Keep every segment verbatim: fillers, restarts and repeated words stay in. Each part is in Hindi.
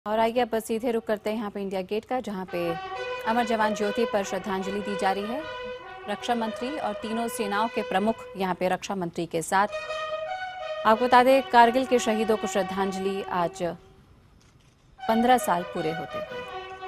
और आइए अब सीधे रुक करते हैं यहाँ पे इंडिया गेट का, जहाँ पे अमर जवान ज्योति पर श्रद्धांजलि दी जा रही है। रक्षा मंत्री और तीनों सेनाओं के प्रमुख यहाँ पे रक्षा मंत्री के साथ। आपको बता दें, कारगिल के शहीदों को श्रद्धांजलि आज पंद्रह साल पूरे होते हुए।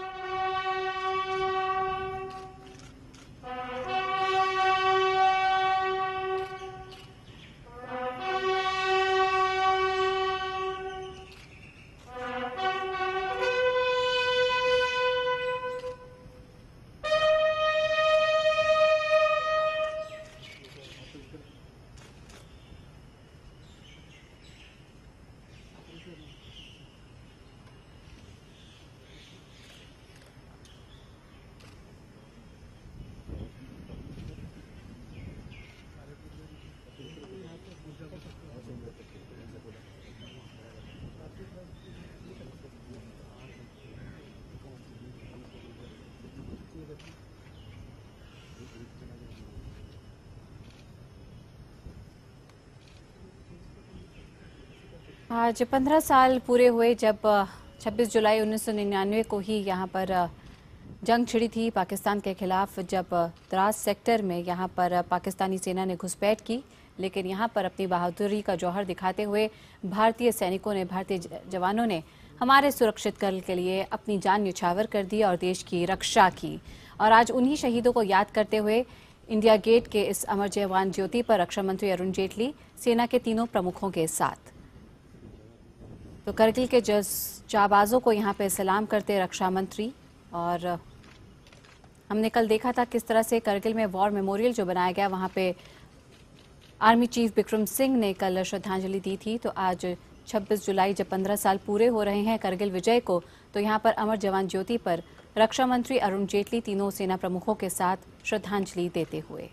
आज पंद्रह साल पूरे हुए जब छब्बीस जुलाई उन्नीस सौ निन्यानवे को ही यहाँ पर जंग छिड़ी थी पाकिस्तान के खिलाफ, जब द्रास सेक्टर में यहाँ पर पाकिस्तानी सेना ने घुसपैठ की। लेकिन यहाँ पर अपनी बहादुरी का जौहर दिखाते हुए भारतीय सैनिकों ने, भारतीय जवानों ने हमारे सुरक्षित कल के लिए अपनी जान न्यौछावर कर दी और देश की रक्षा की। और आज उन्हीं शहीदों को याद करते हुए इंडिया गेट के इस अमर जवान ज्योति पर रक्षा मंत्री अरुण जेटली सेना के तीनों प्रमुखों के साथ तो करगिल के जाबाजों को यहाँ पे सलाम करते रक्षा मंत्री। और हमने कल देखा था किस तरह से करगिल में वॉर मेमोरियल जो बनाया गया, वहाँ पे आर्मी चीफ बिक्रम सिंह ने कल श्रद्धांजलि दी थी। तो आज छब्बीस जुलाई जब पंद्रह साल पूरे हो रहे हैं करगिल विजय को, तो यहाँ पर अमर जवान ज्योति पर रक्षा मंत्री अरुण जेटली तीनों सेना प्रमुखों के साथ श्रद्धांजलि देते हुए।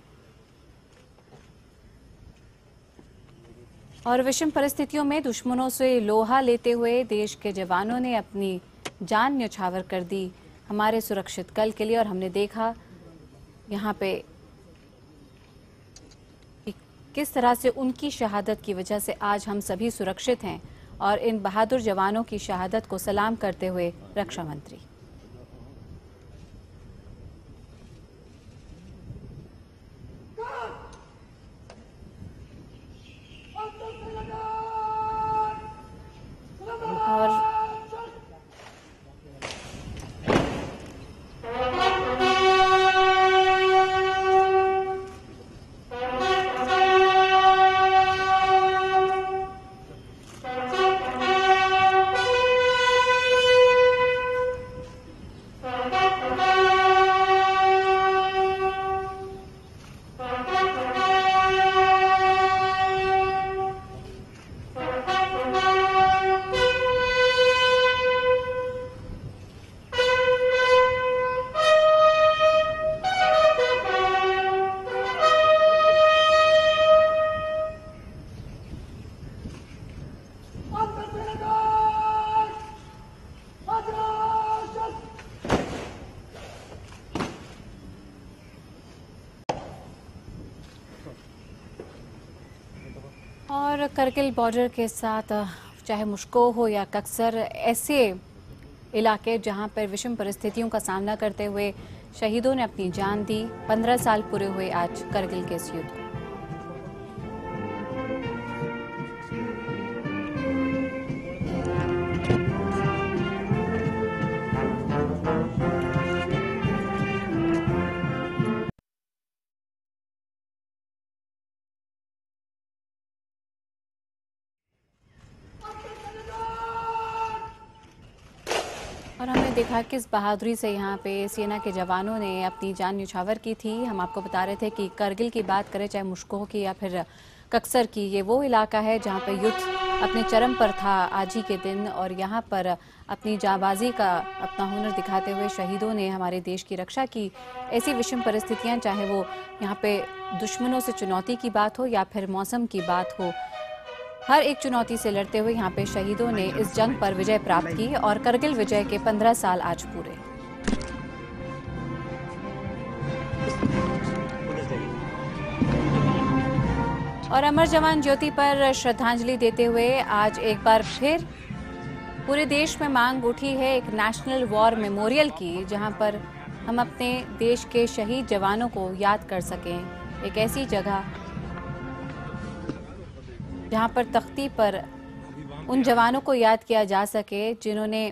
और विषम परिस्थितियों में दुश्मनों से लोहा लेते हुए देश के जवानों ने अपनी जान न्यौछावर कर दी हमारे सुरक्षित कल के लिए। और हमने देखा यहाँ पे कि किस तरह से उनकी शहादत की वजह से आज हम सभी सुरक्षित हैं। और इन बहादुर जवानों की शहादत को सलाम करते हुए रक्षा मंत्री। और करगिल बॉर्डर के साथ चाहे मुश्को हो या कक्सर, ऐसे इलाके जहां पर विषम परिस्थितियों का सामना करते हुए शहीदों ने अपनी जान दी। पंद्रह साल पूरे हुए आज करगिल के इस युद्ध को। और हमने देखा किस बहादुरी से यहाँ पे सेना के जवानों ने अपनी जान न्यौछावर की थी। हम आपको बता रहे थे कि करगिल की बात करें, चाहे मुश्को की या फिर कक्सर की, ये वो इलाका है जहाँ पे युद्ध अपने चरम पर था आज ही के दिन। और यहाँ पर अपनी जांबाजी का अपना हुनर दिखाते हुए शहीदों ने हमारे देश की रक्षा की। ऐसी विषम परिस्थितियाँ, चाहे वो यहाँ पे दुश्मनों से चुनौती की बात हो या फिर मौसम की बात हो, हर एक चुनौती से लड़ते हुए यहाँ पे शहीदों ने इस जंग पर विजय प्राप्त की। और करगिल विजय के पंद्रह साल आज पूरे। और अमर जवान ज्योति पर श्रद्धांजलि देते हुए आज एक बार फिर पूरे देश में मांग उठी है एक नेशनल वॉर मेमोरियल की, जहां पर हम अपने देश के शहीद जवानों को याद कर सकें। एक ऐसी जगह जहां पर तख्ती पर उन जवानों को याद किया जा सके जिन्होंने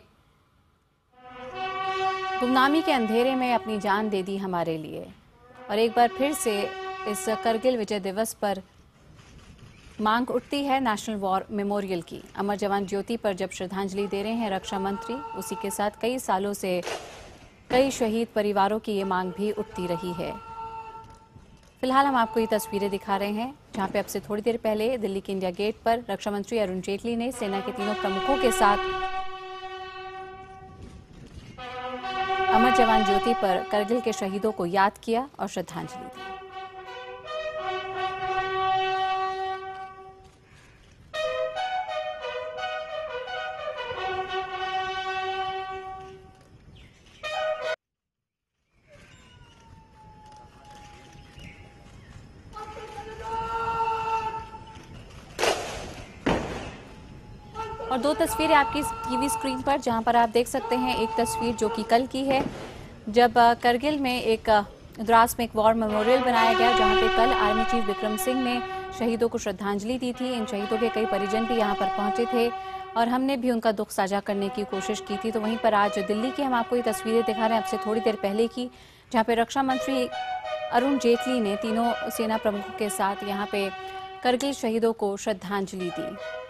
गुमनामी के अंधेरे में अपनी जान दे दी हमारे लिए। और एक बार फिर से इस करगिल विजय दिवस पर मांग उठती है नेशनल वॉर मेमोरियल की। अमर जवान ज्योति पर जब श्रद्धांजलि दे रहे हैं रक्षा मंत्री, उसी के साथ कई सालों से कई शहीद परिवारों की ये मांग भी उठती रही है। फिलहाल हम आपको ये तस्वीरें दिखा रहे हैं जहां पे अब से थोड़ी देर पहले दिल्ली के इंडिया गेट पर रक्षा मंत्री अरुण जेटली ने सेना के तीनों प्रमुखों के साथ अमर जवान ज्योति पर करगिल के शहीदों को याद किया और श्रद्धांजलि दी। और दो तस्वीरें आपकी टीवी स्क्रीन पर, जहां पर आप देख सकते हैं एक तस्वीर जो कि कल की है, जब करगिल में एक द्रास में एक वॉर मेमोरियल बनाया गया, जहां पे कल आर्मी चीफ विक्रम सिंह ने शहीदों को श्रद्धांजलि दी थी। इन शहीदों के कई परिजन भी यहां पर पहुंचे थे और हमने भी उनका दुख साझा करने की कोशिश की थी। तो वहीं पर आज दिल्ली की हम आपको ये तस्वीरें दिखा रहे हैं अब से थोड़ी देर पहले की, जहाँ पे रक्षा मंत्री अरुण जेटली ने तीनों सेना प्रमुखों के साथ यहाँ पे करगिल शहीदों को श्रद्धांजलि दी।